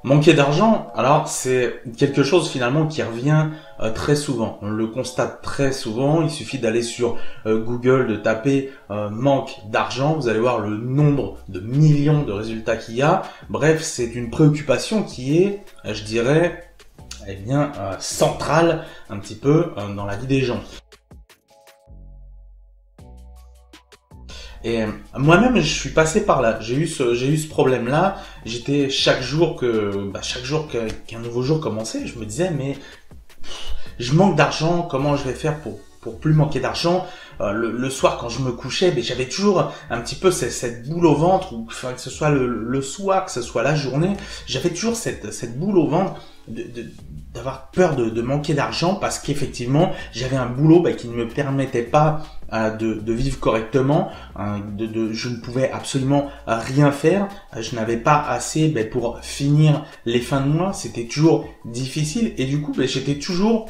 Manquer d'argent, alors c'est quelque chose finalement qui revient très souvent. On le constate très souvent. Il suffit d'aller sur Google, de taper manque d'argent. Vous allez voir le nombre de millions de résultats qu'il y a. Bref, c'est une préoccupation qui est, je dirais, eh bien, centrale un petit peu dans la vie des gens. Et moi-même, je suis passé par là. J'ai eu ce problème-là. J'étais chaque jour qu'un nouveau jour commençait, je me disais mais je manque d'argent. Comment je vais faire pour plus manquer d'argent? Le soir quand je me couchais, mais j'avais toujours un petit peu cette boule au ventre, ou enfin que ce soit le soir, que ce soit la journée, j'avais toujours cette boule au ventre d'avoir peur de manquer d'argent, parce qu'effectivement j'avais un boulot qui ne me permettait pas de vivre correctement, je ne pouvais absolument rien faire, je n'avais pas assez pour finir les fins de mois, c'était toujours difficile, et du coup j'étais toujours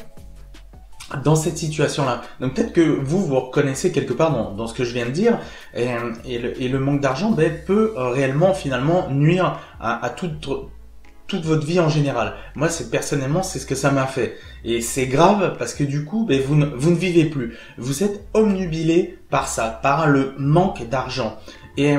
dans cette situation-là. Donc peut-être que vous reconnaissez quelque part dans ce que je viens de dire, et le manque d'argent peut réellement finalement nuire à toute votre vie en général. Moi, personnellement, c'est ce que ça m'a fait. Et c'est grave parce que du coup, vous ne vivez plus. Vous êtes obnubilé par ça, par le manque d'argent. Et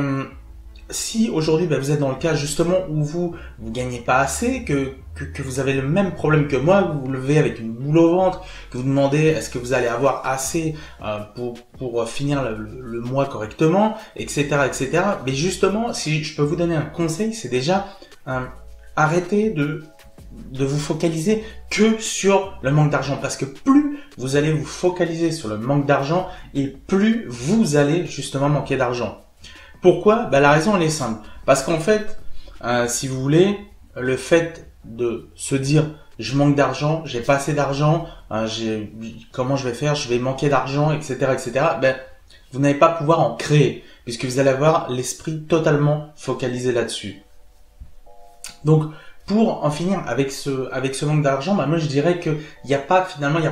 si aujourd'hui, vous êtes dans le cas justement où vous gagnez pas assez, que vous avez le même problème que moi, que vous vous levez avec une boule au ventre, que vous demandez est-ce que vous allez avoir assez pour finir le mois correctement, etc., etc. Mais justement, si je peux vous donner un conseil, c'est déjà arrêtez de vous focaliser que sur le manque d'argent, parce que plus vous allez vous focaliser sur le manque d'argent et plus vous allez justement manquer d'argent. Pourquoi? La raison elle est simple, parce qu'en fait, si vous voulez, le fait de se dire je manque d'argent, j'ai pas assez d'argent, comment je vais faire, je vais manquer d'argent, etc., etc. Vous n'allez pas pouvoir en créer, puisque vous allez avoir l'esprit totalement focalisé là-dessus. Donc, pour en finir avec ce manque d'argent, moi je dirais que il n'y a pas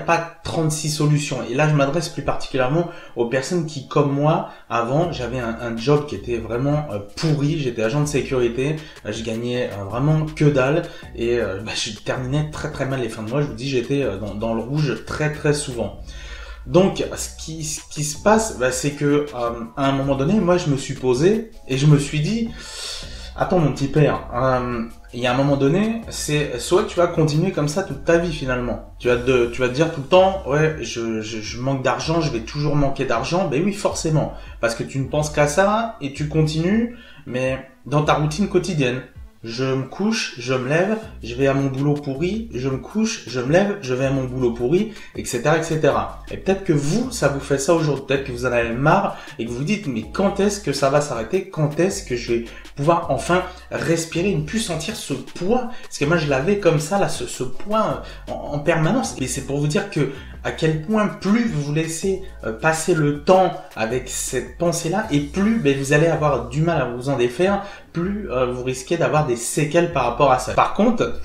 36 solutions. Et là, je m'adresse plus particulièrement aux personnes qui, comme moi, avant, j'avais un job qui était vraiment pourri. J'étais agent de sécurité, je gagnais vraiment que dalle, et je terminais très très mal les fins de mois. Je vous dis, j'étais dans le rouge très très souvent. Donc, ce qui se passe, c'est que à un moment donné, moi, je me suis posé et je me suis dit, attends mon petit père, il y a un moment donné, c'est soit tu vas continuer comme ça toute ta vie finalement. Tu vas te dire tout le temps, ouais, je manque d'argent, je vais toujours manquer d'argent. Ben oui, forcément, parce que tu ne penses qu'à ça et tu continues, mais dans ta routine quotidienne. Je me couche, je me lève, je vais à mon boulot pourri, je me couche, je me lève, je vais à mon boulot pourri, etc., etc. Et peut-être que ça vous fait ça aujourd'hui, peut-être que vous en avez marre et que vous vous dites, mais quand est-ce que ça va s'arrêter? Quand est-ce que je vais pouvoir enfin respirer et ne plus sentir ce poids? Parce que moi, je l'avais comme ça, là, ce poids en permanence. Et c'est pour vous dire que à quel point plus vous vous laissez passer le temps avec cette pensée-là, et plus vous allez avoir du mal à vous en défaire, plus vous risquez d'avoir des séquelles par rapport à ça. Par contre,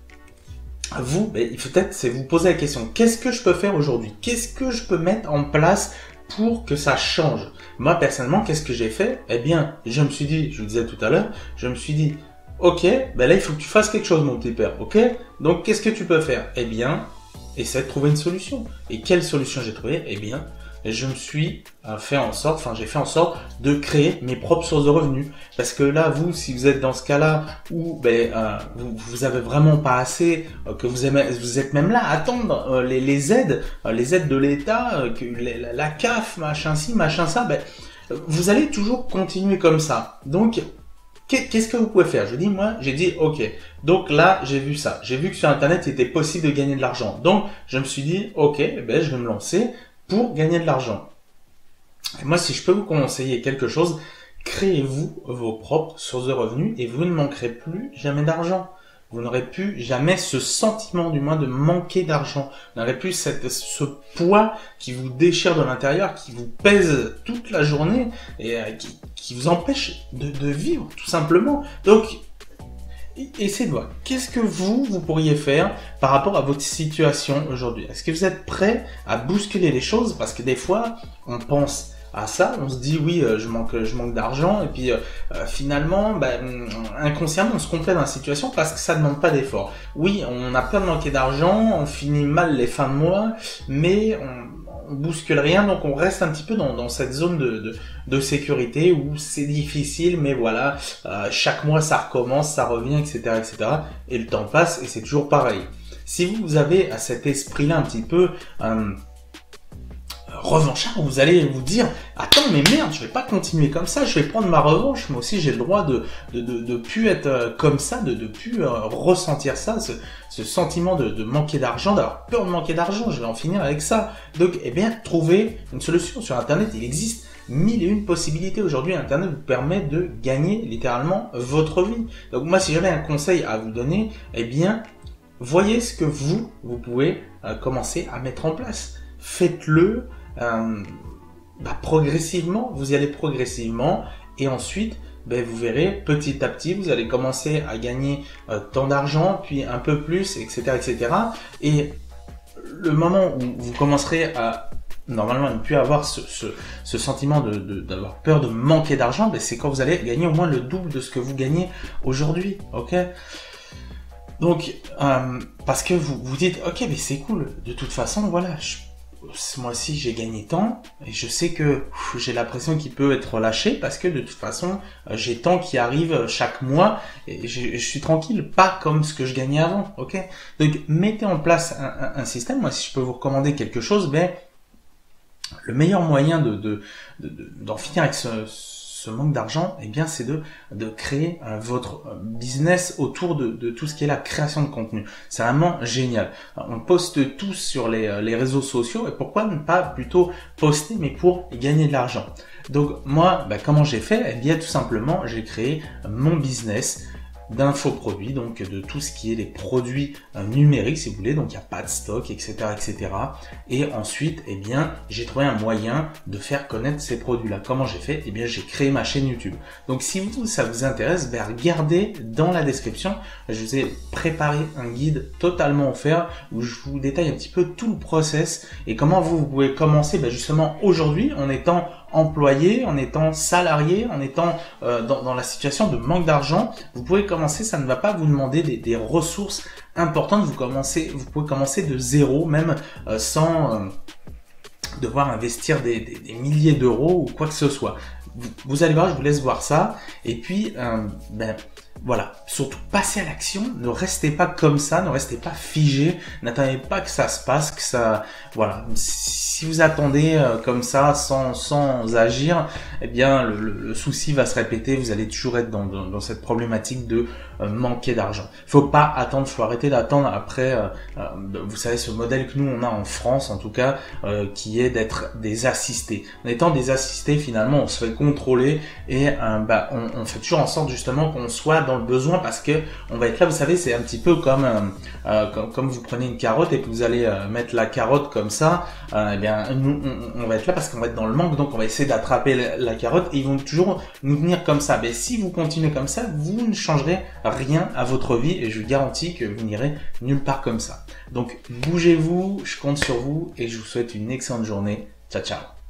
vous, il faut peut-être vous poser la question, qu'est-ce que je peux faire aujourd'hui? Qu'est-ce que je peux mettre en place pour que ça change? Moi, personnellement, qu'est-ce que j'ai fait? Eh bien, je me suis dit, je vous disais tout à l'heure, je me suis dit, ok, là, il faut que tu fasses quelque chose, mon petit père, ok? Donc, qu'est-ce que tu peux faire? Eh bien, essaie de trouver une solution. Et quelle solution j'ai trouvé? Eh bien, je me suis j'ai fait en sorte de créer mes propres sources de revenus. Parce que là, vous, si vous êtes dans ce cas-là où vous avez vraiment pas assez, que vous êtes même là à attendre les aides de l'État, la CAF, machin ci, machin ça, vous allez toujours continuer comme ça. Donc, qu'est-ce que vous pouvez faire? J'ai dit, ok. Donc là, j'ai vu ça. J'ai vu que sur Internet, il était possible de gagner de l'argent. Donc, je me suis dit, ok, je vais me lancer pour gagner de l'argent. Et moi, si je peux vous conseiller quelque chose, créez-vous vos propres sources de revenus et vous ne manquerez plus jamais d'argent. Vous n'aurez plus jamais ce sentiment, du moins, de manquer d'argent. Vous n'aurez plus ce poids qui vous déchire de l'intérieur, qui vous pèse toute la journée et qui vous empêche de vivre, tout simplement. Donc, essayez de voir. Qu'est-ce que vous pourriez faire par rapport à votre situation aujourd'hui? Est-ce que vous êtes prêt à bousculer les choses? Parce que des fois, on pense à ça. On se dit oui, je manque d'argent, et puis finalement, inconsciemment, on se complaît dans la situation parce que ça demande pas d'effort. Oui, on a peur de manquer d'argent, on finit mal les fins de mois, mais on bouscule rien, donc on reste un petit peu dans cette zone de sécurité où c'est difficile, mais voilà, chaque mois ça recommence, ça revient, etc., etc. Et le temps passe et c'est toujours pareil. Si vous avez à cet esprit-là un petit peu revanchard, vous allez vous dire attends, mais merde, je vais pas continuer comme ça, je vais prendre ma revanche. Moi aussi j'ai le droit de plus être comme ça, de plus ressentir ça, ce sentiment de manquer d'argent, d'avoir peur de manquer d'argent. Je vais en finir avec ça. Donc trouver une solution sur internet. Il existe 1001 possibilités aujourd'hui. Internet vous permet de gagner littéralement votre vie. Donc moi, si j'avais un conseil à vous donner, voyez ce que vous pouvez commencer à mettre en place. Faites-le progressivement, vous y allez progressivement, et ensuite vous verrez petit à petit, vous allez commencer à gagner tant d'argent, puis un peu plus, etc., etc. Et le moment où vous commencerez à normalement ne plus avoir ce sentiment d'avoir peur de manquer d'argent, c'est quand vous allez gagner au moins le double de ce que vous gagnez aujourd'hui, ok? Donc, parce que vous vous dites, ok, mais c'est cool, de toute façon, voilà, ce mois-ci j'ai gagné tant, et je sais que j'ai l'impression qu'il peut être relâché, parce que de toute façon, j'ai tant qui arrive chaque mois, et je suis tranquille, pas comme ce que je gagnais avant, ok? Donc, mettez en place un système. Moi, si je peux vous recommander quelque chose, le meilleur moyen d'en finir avec ce manque d'argent, c'est de créer votre business autour de tout ce qui est la création de contenu. C'est vraiment génial. On poste tous sur les réseaux sociaux, et pourquoi ne pas plutôt poster, mais pour gagner de l'argent? Donc moi, comment j'ai fait? Tout simplement, j'ai créé mon business d'infoproduits, donc de tout ce qui est les produits numériques, si vous voulez, donc il n'y a pas de stock, etc., etc. Et ensuite, j'ai trouvé un moyen de faire connaître ces produits-là. Comment j'ai fait? J'ai créé ma chaîne YouTube. Donc si ça vous intéresse, regardez dans la description, je vous ai préparé un guide totalement offert où je vous détaille un petit peu tout le process et comment vous pouvez commencer justement aujourd'hui en étant employé, en étant salarié, en étant dans la situation de manque d'argent. Vous pouvez commencer, ça ne va pas vous demander des ressources importantes. Vous pouvez commencer de zéro, même sans devoir investir des milliers d'euros ou quoi que ce soit. Vous allez voir, je vous laisse voir ça. Et puis, voilà, surtout passez à l'action, ne restez pas comme ça, ne restez pas figé, n'attendez pas que ça se passe, voilà. Si vous attendez comme ça, sans agir, le souci va se répéter, vous allez toujours être dans cette problématique de manquer d'argent. Faut pas attendre, faut arrêter d'attendre après, vous savez, ce modèle que nous on a en France, en tout cas, qui est d'être des assistés. En étant des assistés, finalement, on se fait contrôler et on fait toujours en sorte justement qu'on soit dans le besoin, parce que on va être là, vous savez, c'est un petit peu comme vous prenez une carotte et que vous allez mettre la carotte comme ça, nous on va être là parce qu'on va être dans le manque, donc on va essayer d'attraper la carotte et ils vont toujours nous tenir comme ça. Si vous continuez comme ça, vous ne changerez rien à votre vie et je vous garantis que vous n'irez nulle part comme ça. Donc bougez-vous, je compte sur vous et je vous souhaite une excellente journée. Ciao ciao.